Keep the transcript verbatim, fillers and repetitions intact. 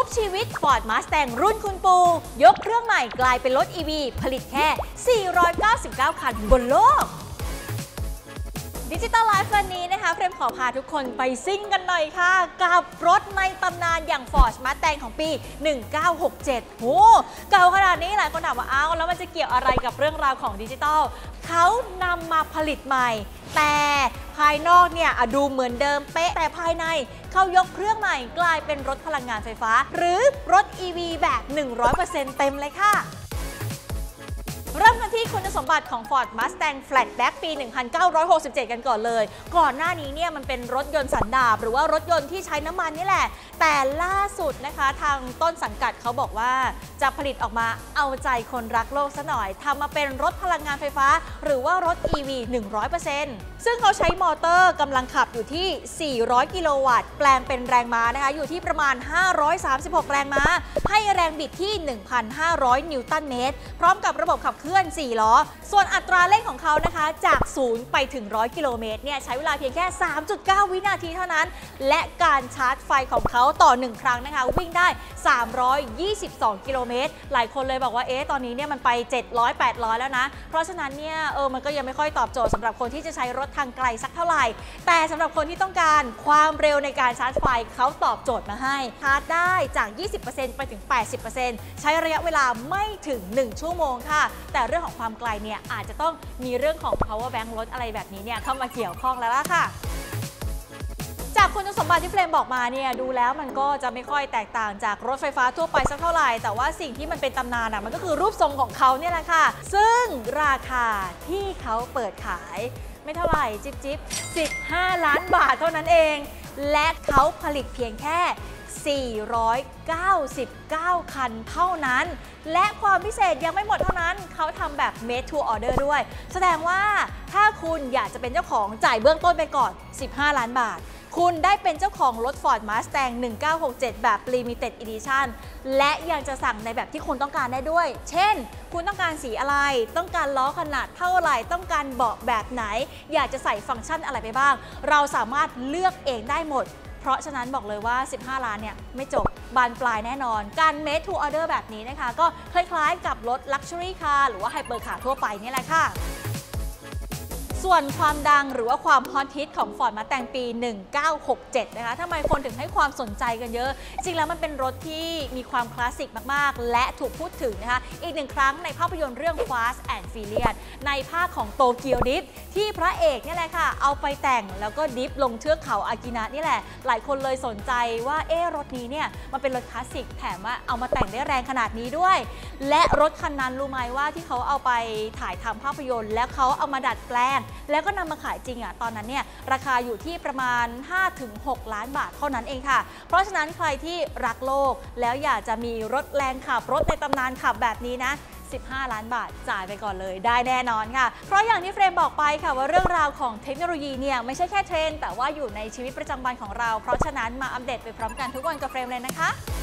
บชีวิต Ford Mustang รุ่นคุณปูยกเครื่องใหม่กลายเป็นรถ อี วี ผลิตแค่ สี่ร้อยเก้าสิบเก้า คันบนโลกดิจิตอลไลฟ์วันนี้นะคะเฟรมขอพาทุกคนไปซิ่งกันหน่อยค่ะกับรถในตำนานอย่าง Ford Mustang ของปี หนึ่งเก้าหกเจ็ด โหเก่าขนาดนี้หลายคนถามว่าอ้าวแล้วมันจะเกี่ยวอะไรกับเรื่องราวของดิจิตอลเขานำมาผลิตใหม่แต่ภายนอกเนี่ยดูเหมือนเดิมเป๊ะแต่ภายในเขายกเครื่องใหม่กลายเป็นรถพลังงานไฟฟ้าหรือรถ อี วี แบบ หนึ่งร้อยเปอร์เซ็นต์ เต็มเลยค่ะเริ่มกันที่คุณสมบัติของ Ford Mustang Flatback ปี หนึ่งพันเก้าร้อยหกสิบเจ็ด กันก่อนเลยก่อนหน้านี้เนี่ยมันเป็นรถยนต์สันดาปหรือว่ารถยนต์ที่ใช้น้ำมันนี่แหละแต่ล่าสุดนะคะทางต้นสังกัดเขาบอกว่าจะผลิตออกมาเอาใจคนรักโลกซะหน่อยทำมาเป็นรถพลังงานไฟฟ้าหรือว่ารถ อี วี หนึ่งร้อยเปอร์เซ็นต์ ซึ่งเขาใช้มอเตอร์กำลังขับอยู่ที่ สี่ร้อย กิโลวัตต์แปลงเป็นแรงม้านะคะอยู่ที่ประมาณ ห้าร้อยสามสิบหก แรงม้าให้แรงบิดที่ หนึ่งพันห้าร้อย นิวตันเมตรพร้อมกับระบบขับเคลื่อนสี่ล้อส่วนอัตราเร่งของเขานะคะจากศูนย์ไปถึงหนึ่งร้อยกิโลเมตรเนี่ยใช้เวลาเพียงแค่ สามจุดเก้า วินาทีเท่านั้นและการชาร์จไฟของเขาต่อหนึ่งครั้งนะคะวิ่งได้สามร้อยยี่สิบสองกิโลเมตรหลายคนเลยบอกว่าเอ๊ะตอนนี้เนี่ยมันไปเจ็ดร้อย แปดร้อยแล้วนะเพราะฉะนั้นเนี่ยเออมันก็ยังไม่ค่อยตอบโจทย์สำหรับคนที่จะใช้รถทางไกลสักเท่าไหร่แต่สำหรับคนที่ต้องการความเร็วในการชาร์จไฟเขาตอบโจทย์มาให้ชาร์จได้จาก ยี่สิบเปอร์เซ็นต์ ไปถึง แปดสิบเปอร์เซ็นต์ ใช้ระยะเวลาไม่ถึงหนึ่งชั่วโมงค่ะแต่เรื่องของความไกลเนี่ยอาจจะต้องมีเรื่องของ power bank รถอะไรแบบนี้เนี่ยเข้ามาเกี่ยวข้องแล้วล่ะค่ะจากคุณสมบัติที่เฟรมบอกมาเนี่ยดูแล้วมันก็จะไม่ค่อยแตกต่างจากรถไฟฟ้าทั่วไปสักเท่าไหร่แต่ว่าสิ่งที่มันเป็นตำนานอ่ะมันก็คือรูปทรงของเขาเนี่ยแหละค่ะซึ่งราคาที่เขาเปิดขายไม่เท่าไหร่จิ๊บจิ๊บสิบห้าล้านบาทเท่านั้นเองและเขาผลิตเพียงแค่สี่ร้อยเก้าสิบเก้า คันเท่านั้นและความพิเศษยังไม่หมดเท่านั้นเขาทำแบบ made to order ด้วยแสดงว่าถ้าคุณอยากจะเป็นเจ้าของจ่ายเบื้องต้นไปก่อนสิบห้าล้านบาทคุณได้เป็นเจ้าของรถ Ford Mustang หนึ่งเก้าหกเจ็ด แบบ Limited Edition และยังจะสั่งในแบบที่คุณต้องการได้ด้วยเช่นคุณต้องการสีอะไรต้องการล้อขนาดเท่าไหร่ต้องการเบาะแบบไหนอยากจะใส่ฟังก์ชันอะไรไปบ้างเราสามารถเลือกเองได้หมดเพราะฉะนั้นบอกเลยว่าสิบห้าล้านเนี่ยไม่จบบานปลายแน่นอนการ made to order แบบนี้นะคะก็คล้ายๆกับรถ luxury car หรือว่า hyper car ทั่วไปนี่แหละค่ะส่วนความดังหรือว่าความฮอตฮิตของ Ford Mustang ปี หนึ่งเก้าหกเจ็ด นะคะทำไมคนถึงให้ความสนใจกันเยอะจริงแล้วมันเป็นรถที่มีความคลาสสิกมากๆและถูกพูดถึงนะคะอีกหนึ่งครั้งในภาพยนตร์เรื่อง Fast and Furious ในภาคของโตเกียวดริฟท์ที่พระเอกนี่แหละค่ะเอาไปแต่งแล้วก็ดริฟท์ลงเทือกเขาอากินะนี่แหละหลายคนเลยสนใจว่าเอ๊ะรถนี้เนี่ยมันเป็นรถคลาสสิกแถมว่าเอามาแต่งได้แรงขนาดนี้ด้วยและรถคันนั้นรู้ไหมว่าที่เขาเอาไปถ่ายทำภาพยนตร์แล้วเขาเอามาดัดแปลงแล้วก็นำมาขายจริงอ่ะตอนนั้นเนี่ยราคาอยู่ที่ประมาณ ห้าถึงหก ล้านบาทเท่านั้นเองค่ะเพราะฉะนั้นใครที่รักโลกแล้วอยากจะมีรถแรงขับรถในตำนานขับแบบนี้นะสิบห้าล้านบาทจ่ายไปก่อนเลยได้แน่นอนค่ะเพราะอย่างที่เฟรมบอกไปค่ะว่าเรื่องราวของเทคโนโลยีเนี่ยไม่ใช่แค่เทรนด์แต่ว่าอยู่ในชีวิตประจำวันของเราเพราะฉะนั้นมาอัปเดตไปพร้อมกันทุกวันกับเฟรมเลยนะคะ